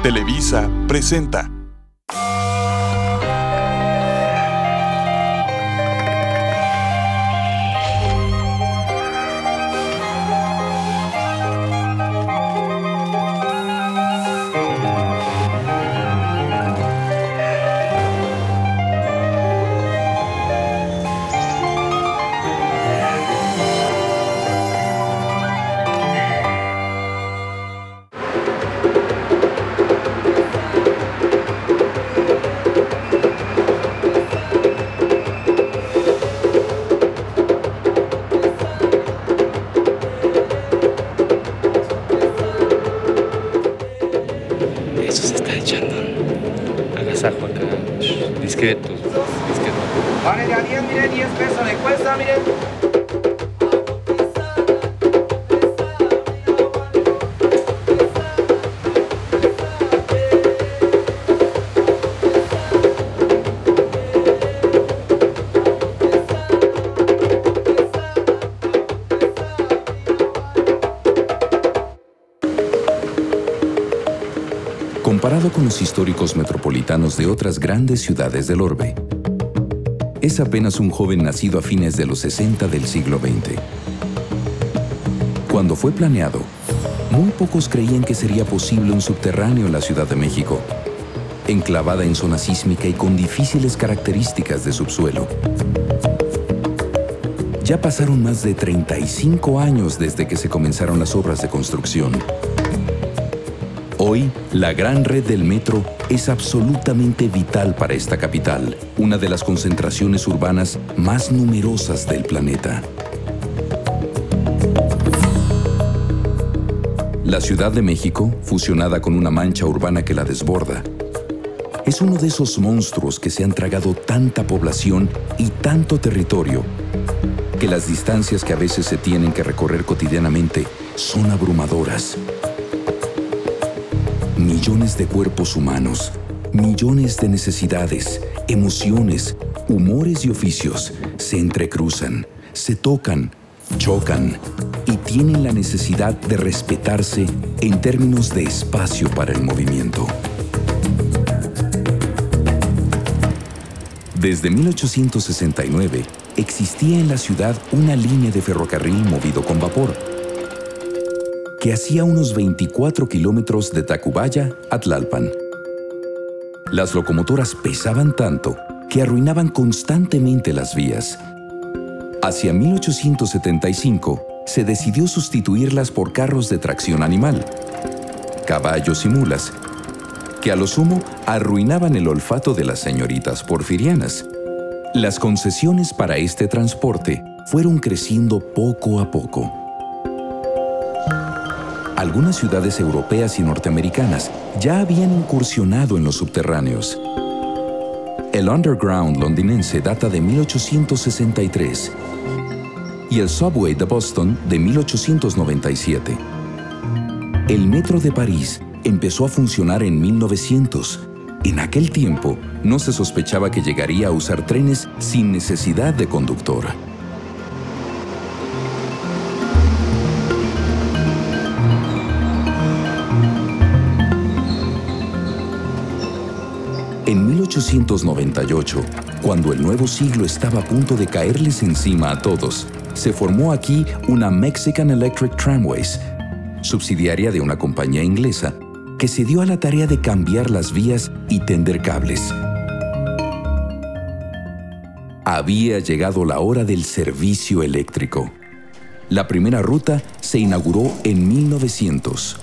Televisa presenta. Eso se está echando agasajo acá, discretos. Vale, de a 10, mire, 10 pesos le cuesta, mire. Comparado con los históricos metropolitanos de otras grandes ciudades del orbe, es apenas un joven nacido a fines de los 60 del siglo XX. Cuando fue planeado, muy pocos creían que sería posible un subterráneo en la Ciudad de México, enclavada en zona sísmica y con difíciles características de subsuelo. Ya pasaron más de 35 años desde que se comenzaron las obras de construcción. Hoy, la gran red del metro es absolutamente vital para esta capital, una de las concentraciones urbanas más numerosas del planeta. La Ciudad de México, fusionada con una mancha urbana que la desborda, es uno de esos monstruos que se han tragado tanta población y tanto territorio, que las distancias que a veces se tienen que recorrer cotidianamente son abrumadoras. Millones de cuerpos humanos, millones de necesidades, emociones, humores y oficios se entrecruzan, se tocan, chocan y tienen la necesidad de respetarse en términos de espacio para el movimiento. Desde 1869 existía en la ciudad una línea de ferrocarril movido con vapor, que hacía unos 24 kilómetros de Tacubaya a Tlalpan. Las locomotoras pesaban tanto que arruinaban constantemente las vías. Hacia 1875 se decidió sustituirlas por carros de tracción animal, caballos y mulas, que a lo sumo arruinaban el olfato de las señoritas porfirianas. Las concesiones para este transporte fueron creciendo poco a poco. Algunas ciudades europeas y norteamericanas ya habían incursionado en los subterráneos. El Underground londinense data de 1863 y el Subway de Boston de 1897. El Metro de París empezó a funcionar en 1900. En aquel tiempo no se sospechaba que llegaría a usar trenes sin necesidad de conductor. En 1898, cuando el nuevo siglo estaba a punto de caerles encima a todos, se formó aquí una Mexican Electric Tramways, subsidiaria de una compañía inglesa, que se dio a la tarea de cambiar las vías y tender cables. Había llegado la hora del servicio eléctrico. La primera ruta se inauguró en 1900.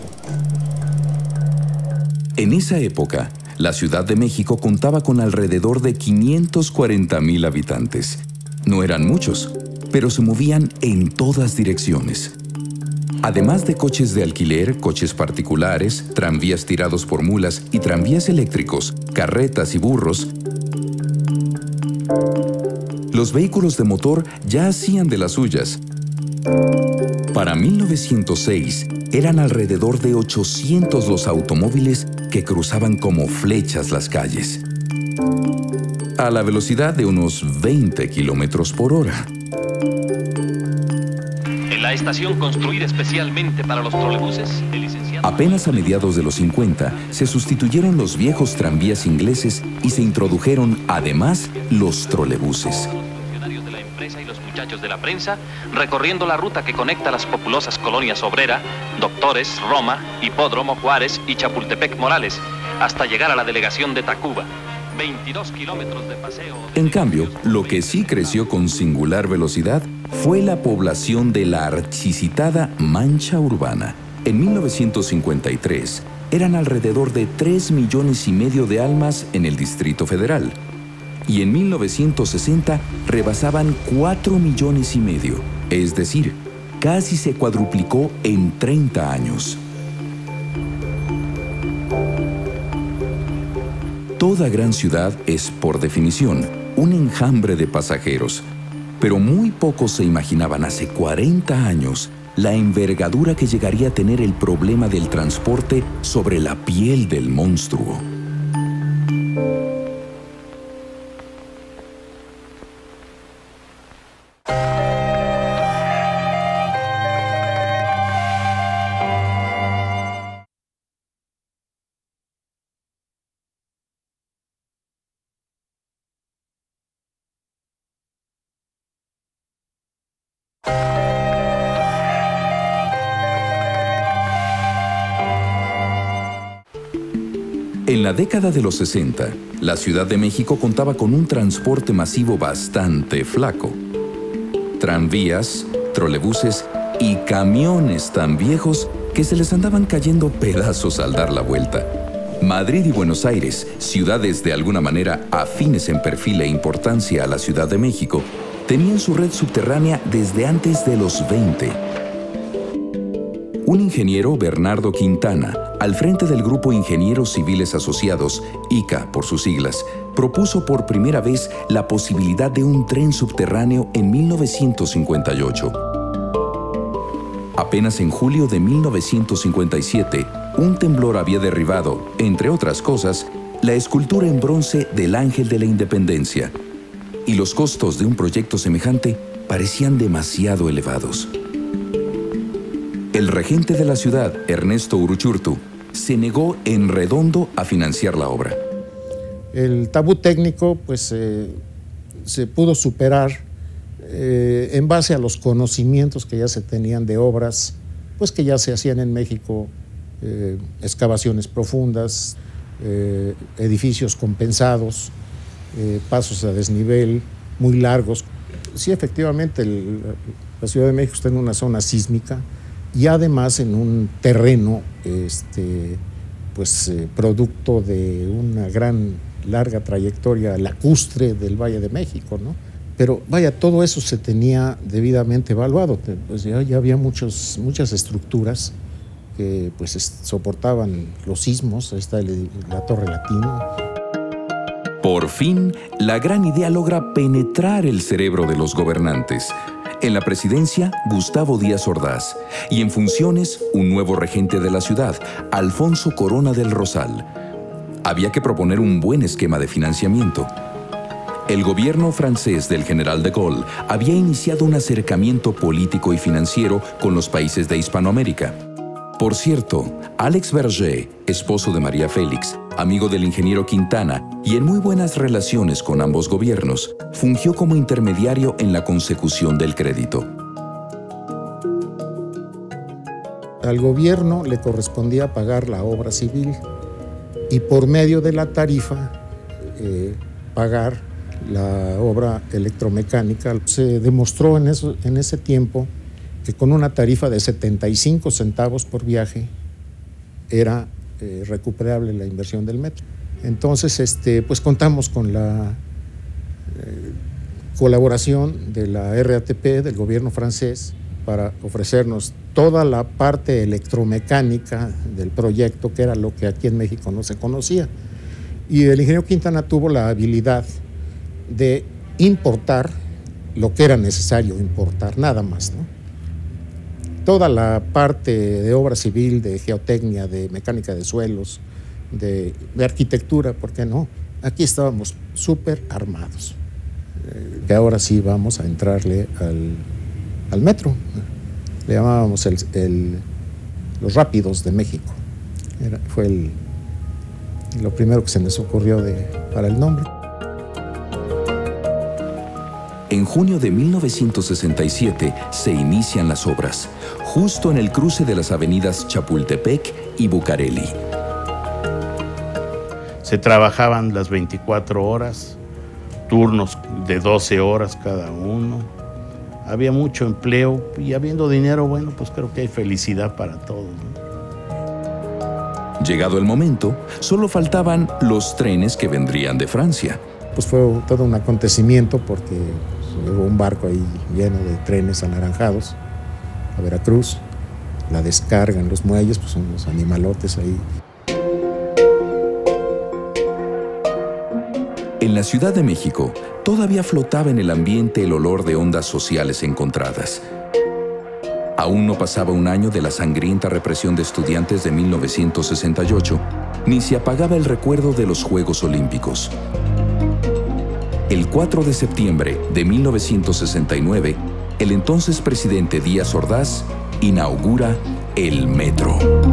En esa época, la Ciudad de México contaba con alrededor de 540,000 habitantes. No eran muchos, pero se movían en todas direcciones. Además de coches de alquiler, coches particulares, tranvías tirados por mulas y tranvías eléctricos, carretas y burros, los vehículos de motor ya hacían de las suyas. Para 1906, eran alrededor de 800 los automóviles que cruzaban como flechas las calles, a la velocidad de unos 20 kilómetros por hora. El La estación construida especialmente para los trolebuses, el licenciado... Apenas a mediados de los 50 se sustituyeron los viejos tranvías ingleses y se introdujeron, además, los trolebuses. Los funcionarios de la empresa y los muchachos de la prensa recorriendo la ruta que conecta las populosas colonias Obrera, Doctores, Roma, Hipódromo, Juárez y Chapultepec Morales, hasta llegar a la delegación de Tacuba. 22 kilómetros de paseo... En cambio, lo que sí creció con singular velocidad fue la población de la archicitada Mancha Urbana. En 1953, eran alrededor de 3,5 millones de almas en el Distrito Federal. Y en 1960 rebasaban 4,5 millones. Es decir, casi se cuadruplicó en 30 años. Toda gran ciudad es, por definición, un enjambre de pasajeros, pero muy pocos se imaginaban hace 40 años la envergadura que llegaría a tener el problema del transporte sobre la piel del monstruo. En la década de los 60, la Ciudad de México contaba con un transporte masivo bastante flaco. Tranvías, trolebuses y camiones tan viejos que se les andaban cayendo pedazos al dar la vuelta. Madrid y Buenos Aires, ciudades de alguna manera afines en perfil e importancia a la Ciudad de México, tenían su red subterránea desde antes de los 20. Un ingeniero, Bernardo Quintana, al frente del Grupo Ingenieros Civiles Asociados, ICA por sus siglas, propuso por primera vez la posibilidad de un tren subterráneo en 1958. Apenas en julio de 1957, un temblor había derribado, entre otras cosas, la escultura en bronce del Ángel de la Independencia, y los costos de un proyecto semejante parecían demasiado elevados. El regente de la ciudad, Ernesto Uruchurtu, se negó en redondo a financiar la obra. El tabú técnico pues, se pudo superar en base a los conocimientos que ya se tenían de obras, pues que ya se hacían en México, excavaciones profundas, edificios compensados, pasos a desnivel muy largos. Sí, efectivamente, la Ciudad de México está en una zona sísmica y además en un terreno producto de una gran, larga trayectoria lacustre del Valle de México, ¿no? Pero vaya, todo eso se tenía debidamente evaluado, pues ya había muchas estructuras que pues soportaban los sismos. Ahí está la Torre Latino. Por fin, la gran idea logra penetrar el cerebro de los gobernantes. En la presidencia, Gustavo Díaz Ordaz, y en funciones, un nuevo regente de la ciudad, Alfonso Corona del Rosal. Había que proponer un buen esquema de financiamiento. El gobierno francés del general de Gaulle había iniciado un acercamiento político y financiero con los países de Hispanoamérica. Por cierto, Alex Berger, esposo de María Félix, amigo del ingeniero Quintana y en muy buenas relaciones con ambos gobiernos, fungió como intermediario en la consecución del crédito. Al gobierno le correspondía pagar la obra civil y por medio de la tarifa pagar la obra electromecánica. Se demostró en ese tiempo que con una tarifa de 75 centavos por viaje era recuperable la inversión del metro. Entonces, pues contamos con la colaboración de la RATP, del gobierno francés, para ofrecernos toda la parte electromecánica del proyecto, que era lo que aquí en México no se conocía. Y el ingeniero Quintana tuvo la habilidad de importar lo que era necesario importar, nada más, ¿no? Toda la parte de obra civil, de geotecnia, de mecánica de suelos, de arquitectura, ¿por qué no? Aquí estábamos súper armados. Que ahora sí vamos a entrarle al metro. Le llamábamos los Rápidos de México. Fue lo primero que se nos ocurrió para el nombre. En junio de 1967 se inician las obras, justo en el cruce de las avenidas Chapultepec y Bucareli. Se trabajaban las 24 horas, turnos de 12 horas cada uno. Había mucho empleo y habiendo dinero, bueno, pues creo que hay felicidad para todos, ¿no? Llegado el momento, solo faltaban los trenes que vendrían de Francia. Pues fue todo un acontecimiento porque hubo un barco ahí lleno de trenes anaranjados a Veracruz. La descarga en los muelles, pues son unos animalotes ahí. En la Ciudad de México, todavía flotaba en el ambiente el olor de ondas sociales encontradas. Aún no pasaba un año de la sangrienta represión de estudiantes de 1968, ni se apagaba el recuerdo de los Juegos Olímpicos. El 4 de septiembre de 1969, el entonces presidente Díaz Ordaz inaugura el metro.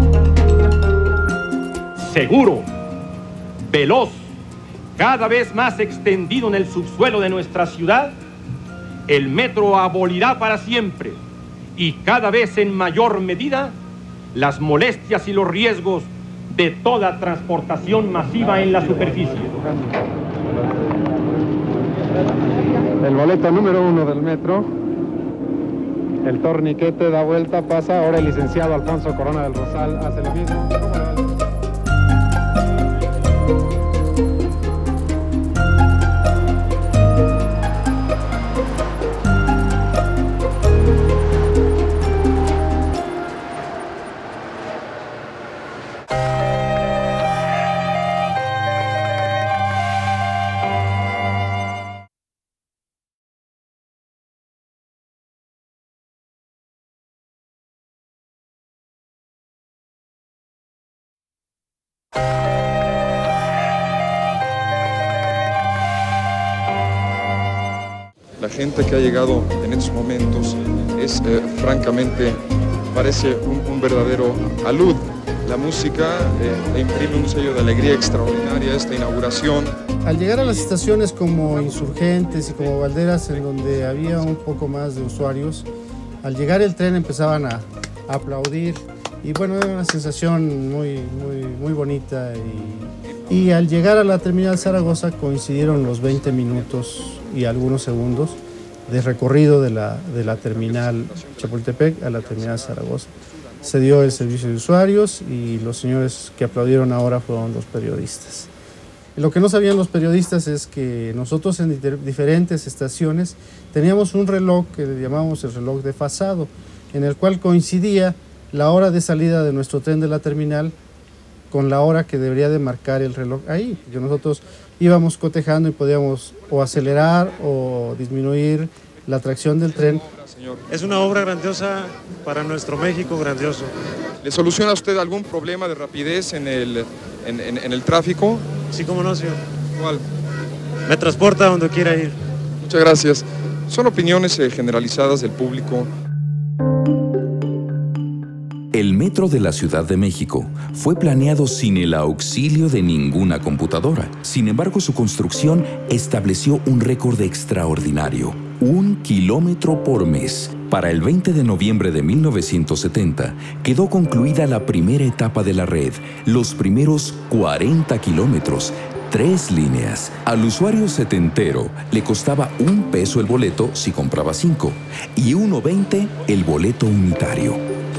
Seguro, veloz, cada vez más extendido en el subsuelo de nuestra ciudad, el metro abolirá para siempre y cada vez en mayor medida las molestias y los riesgos de toda transportación masiva en la superficie. El boleto número 1 del metro, el torniquete da vuelta, pasa, ahora el licenciado Alfonso Corona del Rosal hace lo mismo. La gente que ha llegado en estos momentos es francamente, parece un verdadero alud. La música le imprime un sello de alegría extraordinaria a esta inauguración. Al llegar a las estaciones como Insurgentes y como Valderas, en donde había un poco más de usuarios, al llegar el tren empezaban a aplaudir y bueno, era una sensación muy bonita y al llegar a la terminal Zaragoza coincidieron los 20 minutos y algunos segundos de recorrido de la terminal Chapultepec a la terminal Zaragoza. Se dio el servicio de usuarios y los señores que aplaudieron ahora fueron los periodistas. Lo que no sabían los periodistas es que nosotros en diferentes estaciones teníamos un reloj que le llamamos el reloj desfasado, en el cual coincidía la hora de salida de nuestro tren de la terminal con la hora que debería de marcar el reloj ahí, que nosotros íbamos cotejando y podíamos o acelerar o disminuir la tracción del tren. Es una obra grandiosa para nuestro México grandioso. ¿Le soluciona a usted algún problema de rapidez en el tráfico? Sí, cómo no, señor. ¿Cuál? Me transporta donde quiera ir. Muchas gracias. Son opiniones generalizadas del público. El metro de la Ciudad de México fue planeado sin el auxilio de ninguna computadora. Sin embargo, su construcción estableció un récord extraordinario: 1 kilómetro por mes. Para el 20 de noviembre de 1970, quedó concluida la primera etapa de la red, los primeros 40 kilómetros, 3 líneas. Al usuario setentero le costaba $1 el boleto si compraba 5 y $1.20 el boleto unitario.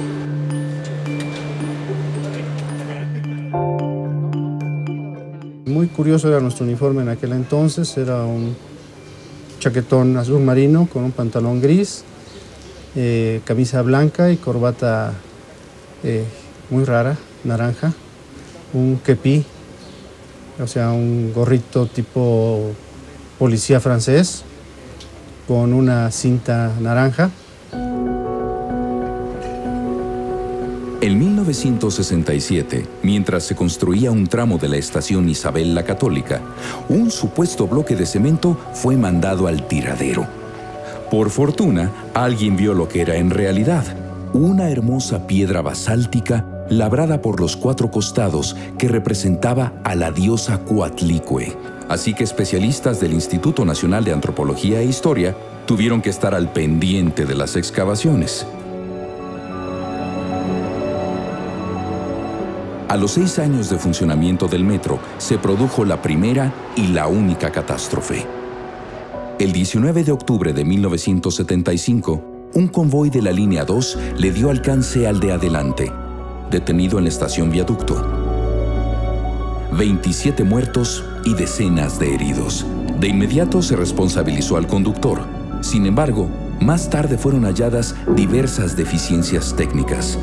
Muy curioso era nuestro uniforme en aquel entonces, era un chaquetón azul marino con un pantalón gris, camisa blanca y corbata muy rara, naranja, un kepi, o sea, un gorrito tipo policía francés con una cinta naranja. En 1967, mientras se construía un tramo de la estación Isabel la Católica, un supuesto bloque de cemento fue mandado al tiradero. Por fortuna, alguien vio lo que era en realidad. una hermosa piedra basáltica labrada por los 4 costados que representaba a la diosa Coatlicue. Así que especialistas del Instituto Nacional de Antropología e Historia tuvieron que estar al pendiente de las excavaciones. A los 6 años de funcionamiento del metro, se produjo la primera y la única catástrofe. El 19 de octubre de 1975, un convoy de la línea 2 le dio alcance al de adelante, detenido en la estación Viaducto. 27 muertos y decenas de heridos. De inmediato se responsabilizó al conductor. Sin embargo, más tarde fueron halladas diversas deficiencias técnicas.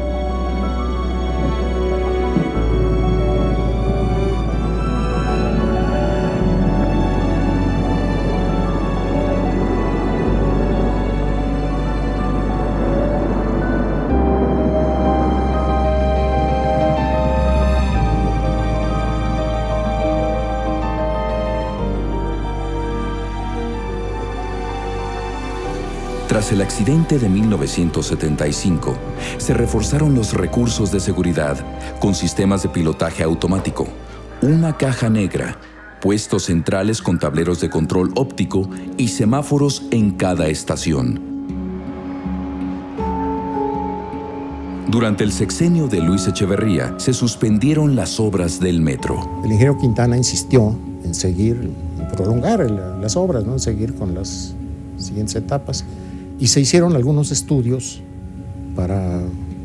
Tras el accidente de 1975, se reforzaron los recursos de seguridad con sistemas de pilotaje automático, una caja negra, puestos centrales con tableros de control óptico y semáforos en cada estación. Durante el sexenio de Luis Echeverría, se suspendieron las obras del metro. El ingeniero Quintana insistió en seguir, en prolongar las obras, ¿no? En seguir con las siguientes etapas. Y se hicieron algunos estudios para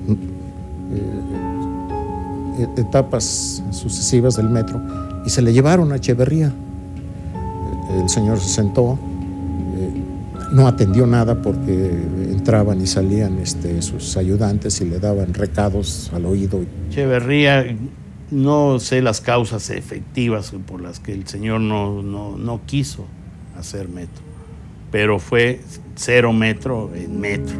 etapas sucesivas del metro y se le llevaron a Echeverría. El señor se sentó, no atendió nada porque entraban y salían sus ayudantes y le daban recados al oído. Echeverría, no sé las causas efectivas por las que el señor no quiso hacer metro, pero fue 0 metro en metro.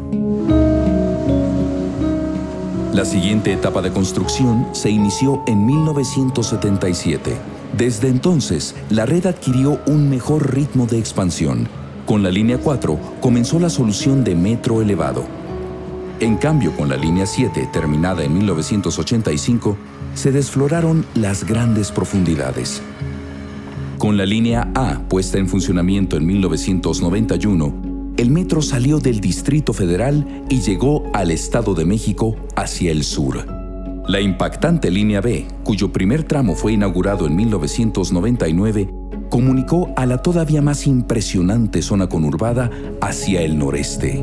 La siguiente etapa de construcción se inició en 1977. Desde entonces, la red adquirió un mejor ritmo de expansión. Con la línea 4 comenzó la solución de metro elevado. En cambio, con la línea 7, terminada en 1985, se desfloraron las grandes profundidades. Con la línea A, puesta en funcionamiento en 1991, el metro salió del Distrito Federal y llegó al Estado de México hacia el sur. La impactante línea B, cuyo primer tramo fue inaugurado en 1999, comunicó a la todavía más impresionante zona conurbada hacia el noreste.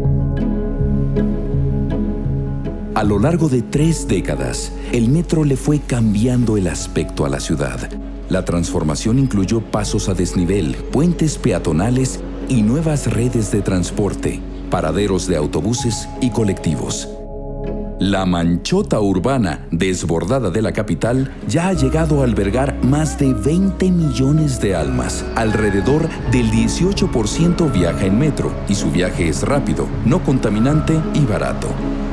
A lo largo de 3 décadas, el metro le fue cambiando el aspecto a la ciudad. La transformación incluyó pasos a desnivel, puentes peatonales y nuevas redes de transporte, paraderos de autobuses y colectivos. La manchota urbana desbordada de la capital ya ha llegado a albergar más de 20 millones de almas. Alrededor del 18% viaja en metro y su viaje es rápido, no contaminante y barato.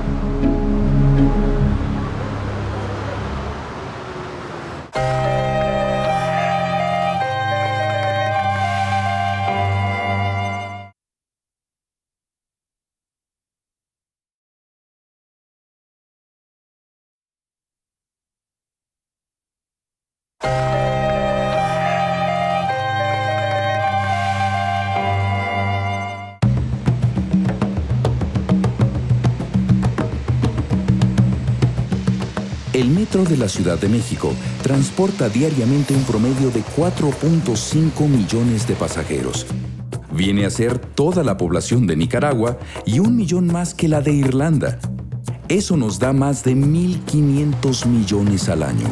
El metro de la Ciudad de México transporta diariamente un promedio de 4.5 millones de pasajeros. Viene a ser toda la población de Nicaragua y 1 millón más que la de Irlanda. Eso nos da más de 1.500 millones al año.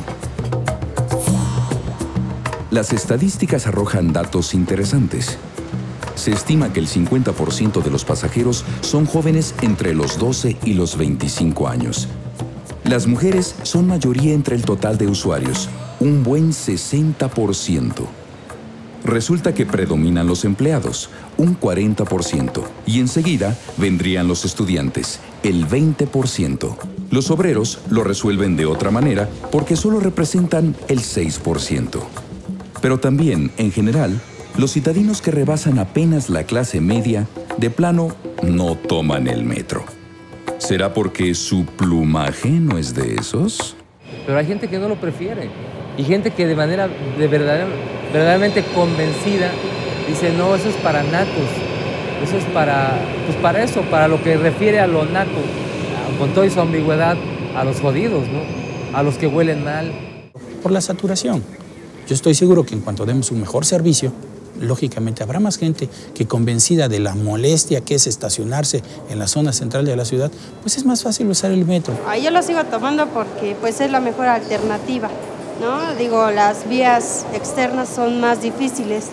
Las estadísticas arrojan datos interesantes. Se estima que el 50% de los pasajeros son jóvenes entre los 12 y los 25 años. Las mujeres son mayoría entre el total de usuarios, un buen 60%. Resulta que predominan los empleados, un 40%, y enseguida vendrían los estudiantes, el 20%. Los obreros lo resuelven de otra manera porque solo representan el 6%. Pero también, en general, los citadinos que rebasan apenas la clase media, de plano, no toman el metro. ¿Será porque su plumaje no es de esos? Pero hay gente que no lo prefiere. Y gente que de manera verdaderamente convencida dice, no, eso es para nacos. Eso es para lo que refiere a lo naco. Con toda su ambigüedad, a los jodidos, ¿no? A los que huelen mal. Por la saturación. Yo estoy seguro que en cuanto demos un mejor servicio, lógicamente habrá más gente que, convencida de la molestia que es estacionarse en la zona central de la ciudad, pues es más fácil usar el metro. Yo lo sigo tomando porque pues es la mejor alternativa, ¿no? Digo, las vías externas son más difíciles.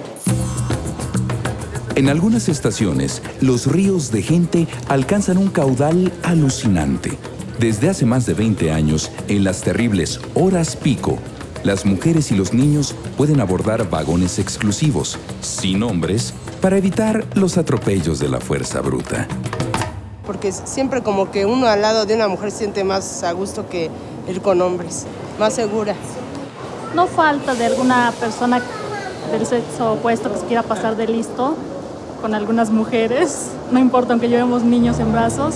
En algunas estaciones, los ríos de gente alcanzan un caudal alucinante. Desde hace más de 20 años, en las terribles horas pico, las mujeres y los niños pueden abordar vagones exclusivos, sin hombres, para evitar los atropellos de la fuerza bruta. Porque siempre como que uno al lado de una mujer siente más a gusto que ir con hombres, más segura. No falta de alguna persona del sexo opuesto que se quiera pasar de listo con algunas mujeres, no importa aunque llevemos niños en brazos.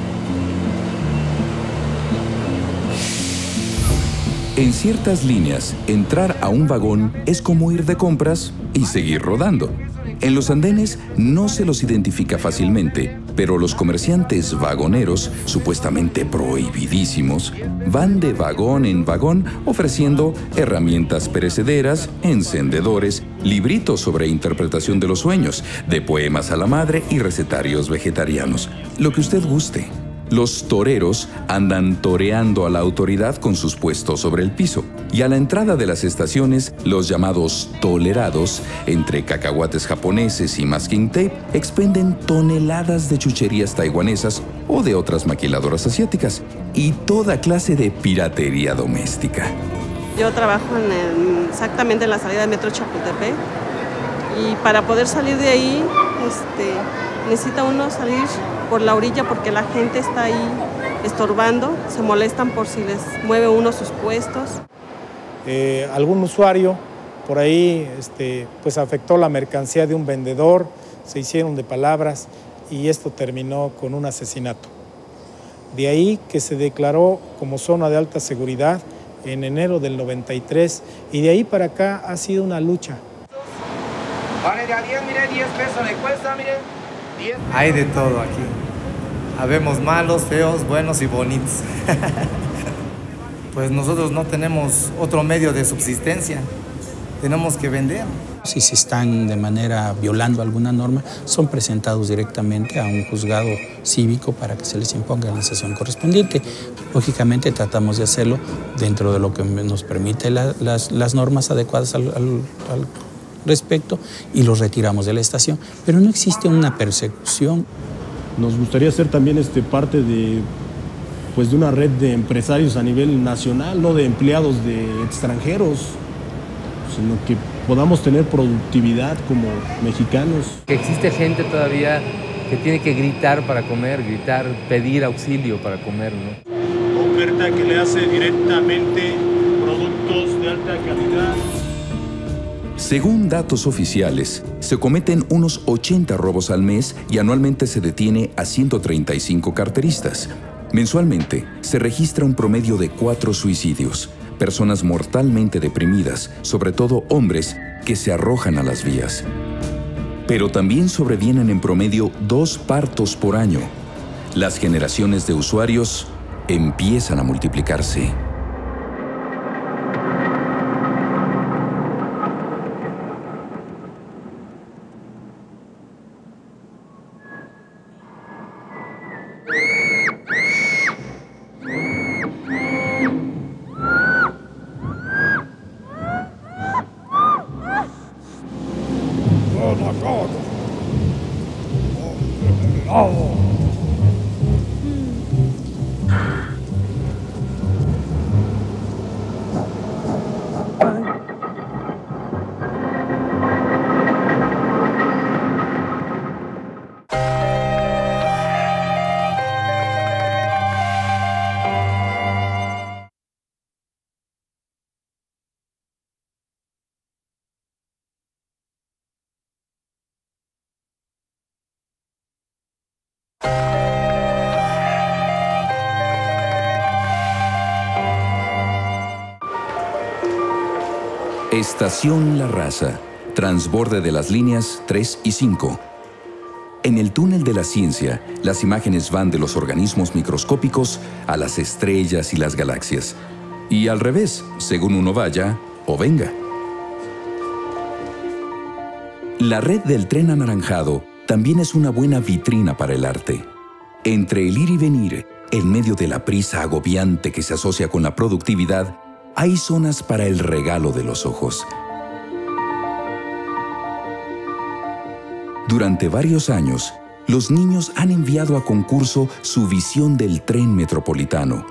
En ciertas líneas, entrar a un vagón es como ir de compras y seguir rodando. En los andenes no se los identifica fácilmente, pero los comerciantes vagoneros, supuestamente prohibidísimos, van de vagón en vagón ofreciendo herramientas perecederas, encendedores, libritos sobre interpretación de los sueños, de poemas a la madre y recetarios vegetarianos. Lo que usted guste. Los toreros andan toreando a la autoridad con sus puestos sobre el piso. Y a la entrada de las estaciones, los llamados tolerados, entre cacahuates japoneses y masking tape, expenden toneladas de chucherías taiwanesas o de otras maquiladoras asiáticas y toda clase de piratería doméstica. Yo trabajo exactamente en la salida del metro Chapultepec y para poder salir de ahí necesita uno salir por la orilla porque la gente está ahí estorbando, se molestan por si les mueve uno sus puestos. Algún usuario por ahí pues afectó la mercancía de un vendedor, se hicieron de palabras y esto terminó con un asesinato. De ahí que se declaró como zona de alta seguridad en enero del 93 y de ahí para acá ha sido una lucha. Vale, de a 10, mire, 10 pesos le cuesta, mire. 10. Hay de todo aquí. Habemos malos, feos, buenos y bonitos. Pues nosotros no tenemos otro medio de subsistencia. Tenemos que vender. Si se están de manera violando alguna norma, son presentados directamente a un juzgado cívico para que se les imponga la sanción correspondiente. Lógicamente tratamos de hacerlo dentro de lo que nos permite las normas adecuadas al respecto y los retiramos de la estación. Pero no existe una persecución. Nos gustaría ser también parte de una red de empresarios a nivel nacional, no de empleados de extranjeros, sino que podamos tener productividad como mexicanos. Que existe gente todavía que tiene que gritar para comer, gritar, pedir auxilio para comer, ¿no? Oferta que le hace directamente productos de alta calidad. Según datos oficiales, se cometen unos 80 robos al mes y anualmente se detiene a 135 carteristas. Mensualmente, se registra un promedio de 4 suicidios, personas mortalmente deprimidas, sobre todo hombres, que se arrojan a las vías. Pero también sobrevienen en promedio 2 partos por año. Las generaciones de usuarios empiezan a multiplicarse. Estación La Raza, transborde de las líneas 3 y 5. En el túnel de la ciencia, las imágenes van de los organismos microscópicos a las estrellas y las galaxias. Y al revés, según uno vaya o venga. La red del tren anaranjado también es una buena vitrina para el arte. Entre el ir y venir, en medio de la prisa agobiante que se asocia con la productividad, hay zonas para el regalo de los ojos. Durante varios años, los niños han enviado a concurso su visión del tren metropolitano.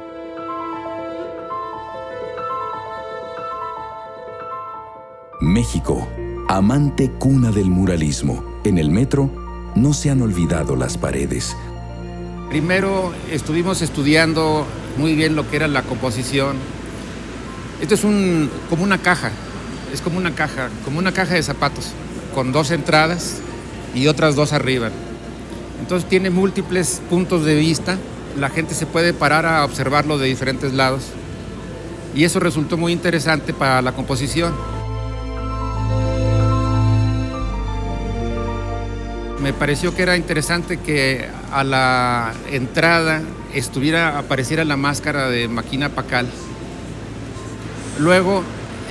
México, amante cuna del muralismo. En el metro no se han olvidado las paredes. Primero estuvimos estudiando muy bien lo que era la composición. Esto es como una caja, es como una caja de zapatos, con 2 entradas y otras 2 arriba. Entonces tiene múltiples puntos de vista, la gente se puede parar a observarlo de diferentes lados y eso resultó muy interesante para la composición. Me pareció que era interesante que a la entrada apareciera la máscara de Máquina Pacal. Luego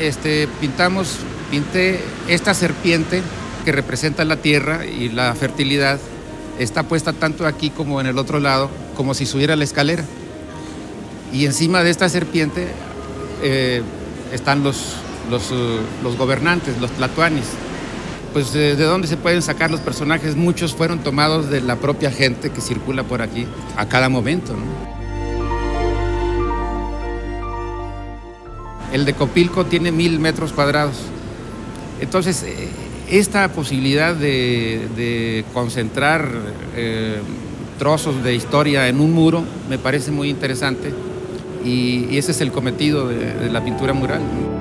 pinté esta serpiente que representa la tierra y la fertilidad. Está puesta tanto aquí como en el otro lado, como si subiera la escalera. Y encima de esta serpiente están los gobernantes, los tlatoanis. Pues de dónde se pueden sacar los personajes, muchos fueron tomados de la propia gente que circula por aquí a cada momento, ¿no? El de Copilco tiene 1000 metros cuadrados. Entonces, esta posibilidad de concentrar trozos de historia en un muro me parece muy interesante y ese es el cometido de la pintura mural.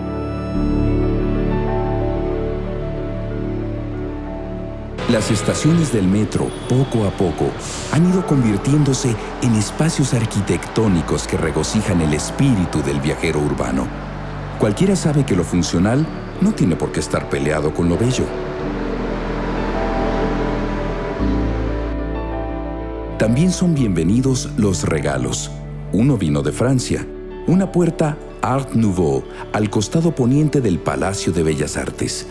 Las estaciones del metro, poco a poco, han ido convirtiéndose en espacios arquitectónicos que regocijan el espíritu del viajero urbano. Cualquiera sabe que lo funcional no tiene por qué estar peleado con lo bello. También son bienvenidos los regalos. Uno vino de Francia, una puerta Art Nouveau al costado poniente del Palacio de Bellas Artes.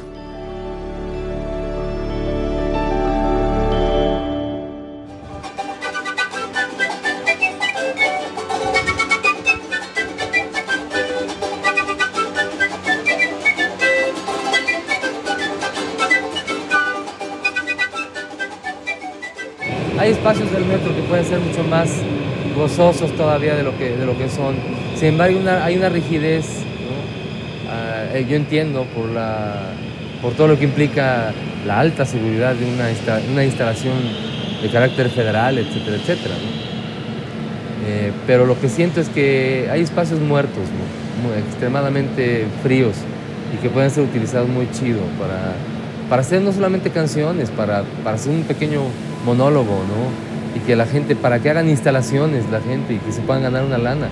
Hay espacios del metro que pueden ser mucho más gozosos todavía de lo que son. Sin embargo, hay una rigidez, ¿no? Yo entiendo por todo lo que implica la alta seguridad de una instalación de carácter federal, etcétera, etcétera, ¿no? Pero lo que siento es que hay espacios muertos, ¿no? Extremadamente fríos y que pueden ser utilizados muy chido para hacer no solamente canciones, para hacer un pequeño monólogo, ¿no? Y que la gente, para que hagan instalaciones la gente y que se puedan ganar una lana.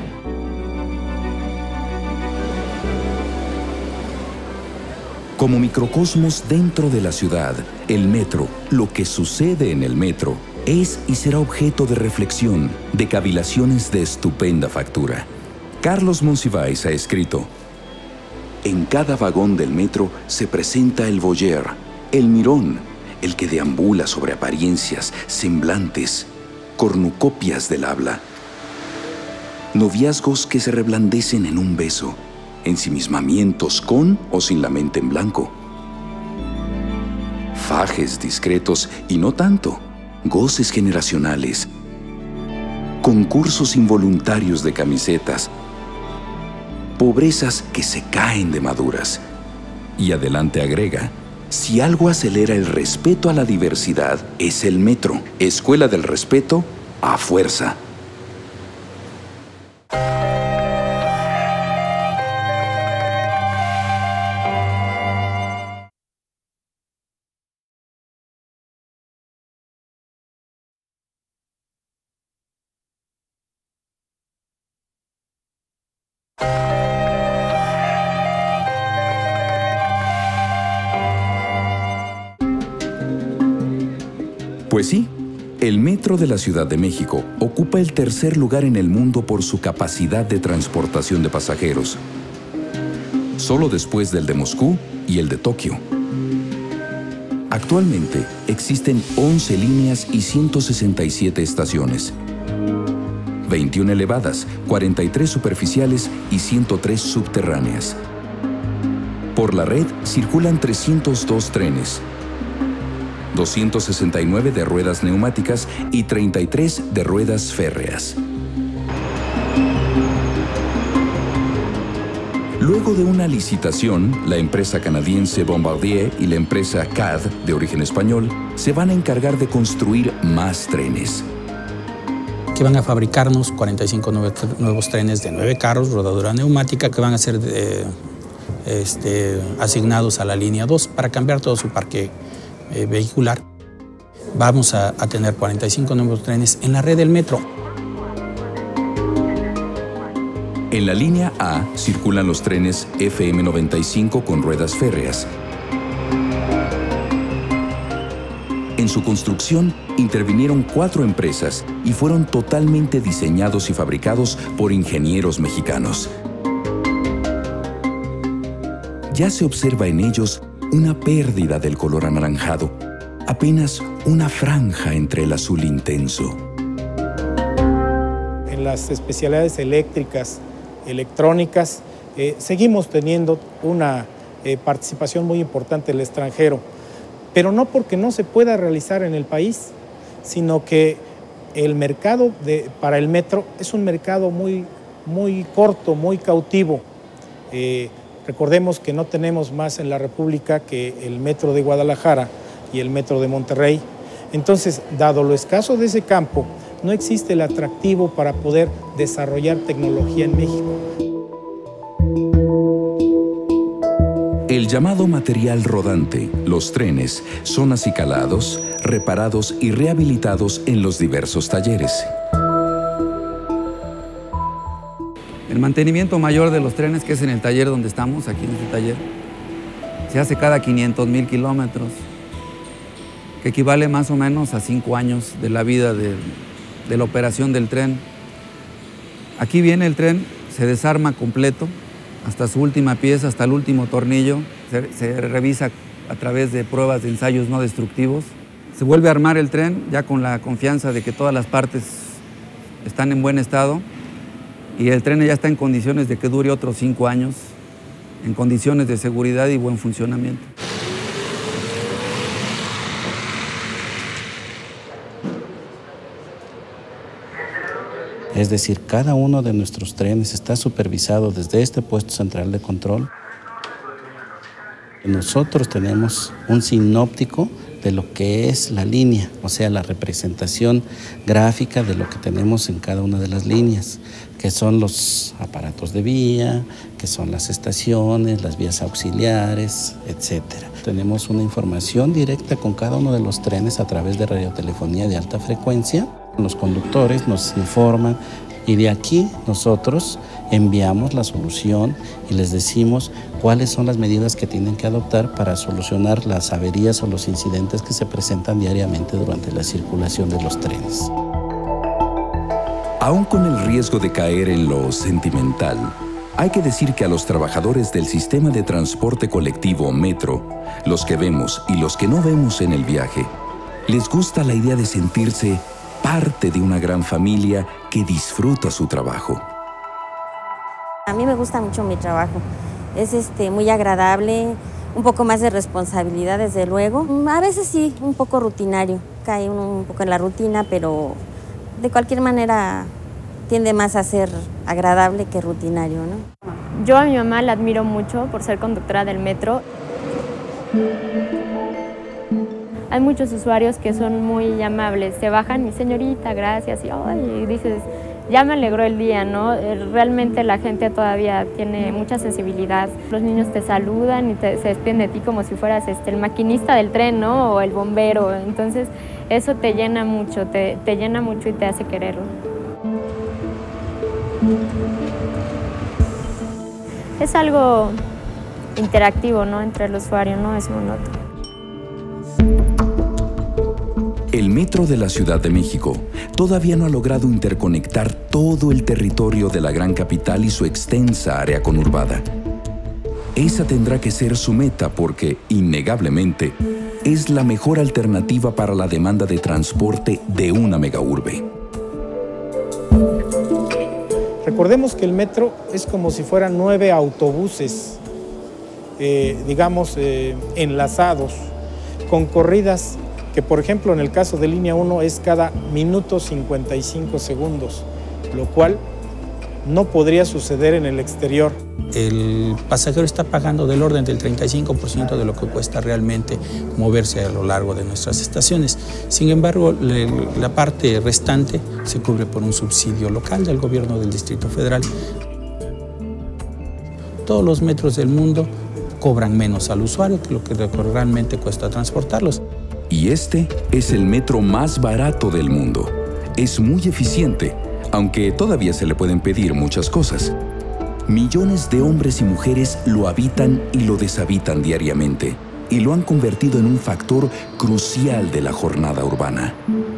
Como microcosmos dentro de la ciudad, el metro, lo que sucede en el metro, es y será objeto de reflexión, de cavilaciones de estupenda factura. Carlos Monsiváis ha escrito: en cada vagón del metro se presenta el voyeur, el mirón, el que deambula sobre apariencias, semblantes, cornucopias del habla. Noviazgos que se reblandecen en un beso, ensimismamientos con o sin la mente en blanco. Fajes discretos y no tanto, goces generacionales, concursos involuntarios de camisetas, pobrezas que se caen de maduras. Y adelante agrega: si algo acelera el respeto a la diversidad, es el metro. Escuela del respeto a fuerza. Pues sí, el metro de la Ciudad de México ocupa el tercer lugar en el mundo por su capacidad de transportación de pasajeros, solo después del de Moscú y el de Tokio. Actualmente existen 11 líneas y 167 estaciones, 21 elevadas, 43 superficiales y 103 subterráneas. Por la red circulan 302 trenes, 269 de ruedas neumáticas y 33 de ruedas férreas. Luego de una licitación, la empresa canadiense Bombardier y la empresa CAD, de origen español, se van a encargar de construir más trenes. Que van a fabricarnos 45 nuevos trenes de 9 carros, rodadura neumática, que van a ser asignados a la línea 2 para cambiar todo su parque vehicular. Vamos a tener 45 nuevos trenes en la red del metro. En la línea A circulan los trenes FM95 con ruedas férreas. En su construcción intervinieron 4 empresas y fueron totalmente diseñados y fabricados por ingenieros mexicanos. Ya se observa en ellos una pérdida del color anaranjado, apenas una franja entre el azul intenso. En las especialidades eléctricas, electrónicas, seguimos teniendo una participación muy importante del extranjero, pero no porque no se pueda realizar en el país, sino que el mercado para el metro es un mercado muy corto, muy cautivo. Recordemos que no tenemos más en la República que el metro de Guadalajara y el metro de Monterrey. Entonces, dado lo escaso de ese campo, no existe el atractivo para poder desarrollar tecnología en México. El llamado material rodante, los trenes, son acicalados, reparados y rehabilitados en los diversos talleres. El mantenimiento mayor de los trenes, que es en el taller donde estamos, aquí en este taller, se hace cada 500,000 kilómetros, que equivale más o menos a 5 años de la vida de la operación del tren. Aquí viene el tren, se desarma completo, hasta su última pieza, hasta el último tornillo, se revisa a través de pruebas de ensayos no destructivos. Se vuelve a armar el tren ya con la confianza de que todas las partes están en buen estado y el tren ya está en condiciones de que dure otros 5 años, en condiciones de seguridad y buen funcionamiento. Es decir, cada uno de nuestros trenes está supervisado desde este puesto central de control. Nosotros tenemos un sinóptico de lo que es la línea, o sea, la representación gráfica de lo que tenemos en cada una de las líneas, que son los aparatos de vía, que son las estaciones, las vías auxiliares, etc. Tenemos una información directa con cada uno de los trenes a través de radiotelefonía de alta frecuencia. Los conductores nos informan y de aquí nosotros enviamos la solución y les decimos cuáles son las medidas que tienen que adoptar para solucionar las averías o los incidentes que se presentan diariamente durante la circulación de los trenes. Aún con el riesgo de caer en lo sentimental, hay que decir que a los trabajadores del sistema de transporte colectivo Metro, los que vemos y los que no vemos en el viaje, les gusta la idea de sentirse parte de una gran familia que disfruta su trabajo. A mí me gusta mucho mi trabajo. Es muy agradable, un poco más de responsabilidad desde luego. A veces sí, un poco rutinario. Cae uno un poco en la rutina, pero de cualquier manera tiende más a ser agradable que rutinario, ¿no? Yo a mi mamá la admiro mucho por ser conductora del metro. Hay muchos usuarios que son muy amables, se bajan, mi señorita, gracias, y dices, ya me alegró el día, ¿no? Realmente la gente todavía tiene mucha sensibilidad. Los niños te saludan y se despiden de ti como si fueras el maquinista del tren, ¿no? O el bombero. Entonces, eso te llena mucho, te llena mucho y te hace quererlo. Es algo interactivo, ¿no? Entre el usuario, no es monótono. El metro de la Ciudad de México todavía no ha logrado interconectar todo el territorio de la gran capital y su extensa área conurbada. Esa tendrá que ser su meta porque, innegablemente, es la mejor alternativa para la demanda de transporte de una megaurbe. Recordemos que el metro es como si fueran 9 autobuses, enlazados, con corridas que, por ejemplo, en el caso de línea 1 es cada minuto 55 segundos, lo cual no podría suceder en el exterior. El pasajero está pagando del orden del 35% de lo que cuesta realmente moverse a lo largo de nuestras estaciones. Sin embargo, la parte restante se cubre por un subsidio local del gobierno del Distrito Federal. Todos los metros del mundo cobran menos al usuario que lo que realmente cuesta transportarlos. Y este es el metro más barato del mundo. Es muy eficiente, aunque todavía se le pueden pedir muchas cosas. Millones de hombres y mujeres lo habitan y lo deshabitan diariamente, y lo han convertido en un factor crucial de la jornada urbana.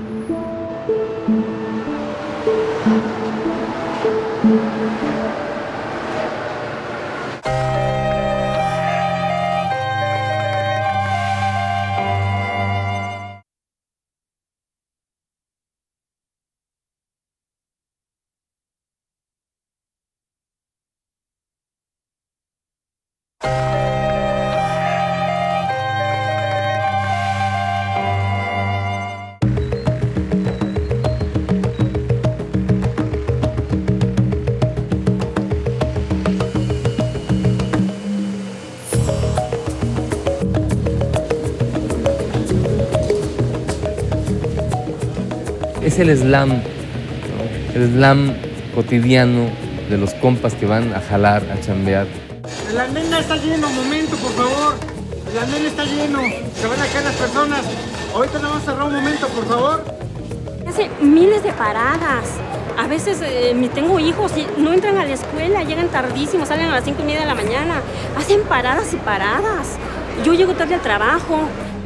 Es el slam, ¿no? El slam cotidiano de los compas que van a jalar, a chambear. El andén está lleno, momento, por favor. El andén está lleno, se van a caer las personas. Ahorita nada más cerrar un momento, por favor. Hace miles de paradas. A veces tengo hijos y no entran a la escuela, llegan tardísimo, salen a las 5:30 de la mañana. Hacen paradas y paradas. Yo llego tarde al trabajo.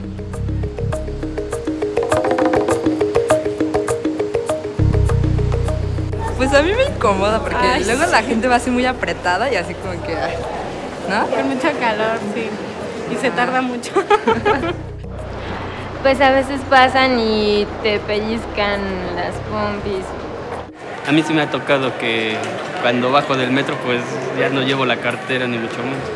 Pues a mí me incomoda porque luego la gente va así muy apretada y así como que, ¿no? Con mucho calor, sí. Y se tarda mucho. Pues a veces pasan y te pellizcan las pompis. A mí sí me ha tocado que cuando bajo del metro pues ya no llevo la cartera ni mucho menos.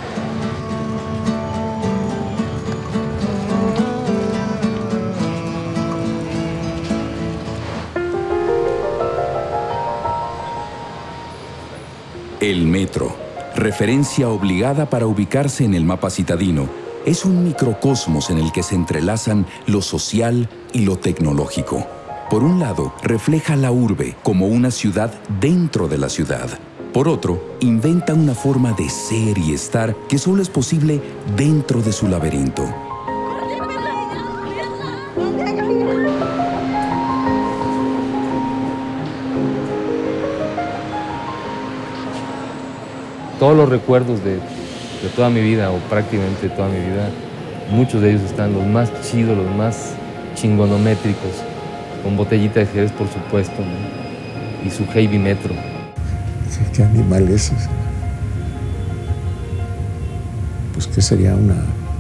El metro, referencia obligada para ubicarse en el mapa citadino, es un microcosmos en el que se entrelazan lo social y lo tecnológico. Por un lado, refleja la urbe como una ciudad dentro de la ciudad. Por otro, inventa una forma de ser y estar que solo es posible dentro de su laberinto. Todos los recuerdos de toda mi vida, o prácticamente toda mi vida, muchos de ellos están los más chidos, los más chingonométricos, con botellita de Jerez, por supuesto, ¿no? Y su heavy metro. ¿Qué animal es ese? Pues que sería una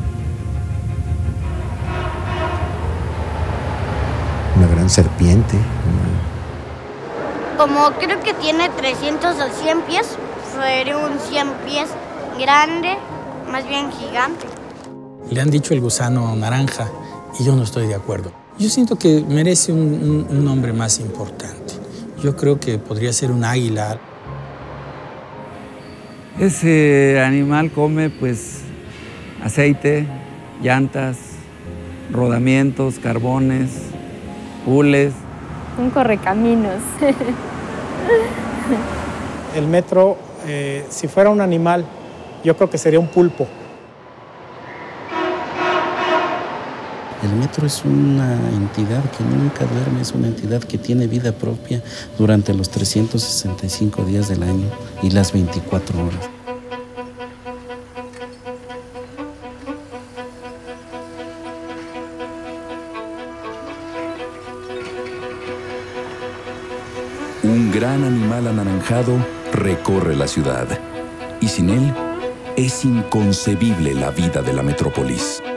gran serpiente. Como creo que tiene 300 o 100 pies, sería un 100 pies grande, más bien gigante. Le han dicho el gusano naranja y yo no estoy de acuerdo. Yo siento que merece un nombre más importante. Yo creo que podría ser un águila. Ese animal come pues aceite, llantas, rodamientos, carbones, hules. Un correcaminos. El metro, si fuera un animal, yo creo que sería un pulpo. El metro es una entidad que nunca duerme, es una entidad que tiene vida propia durante los 365 días del año y las 24 horas. gran animal anaranjado recorre la ciudad. Y sin él, es inconcebible la vida de la metrópolis.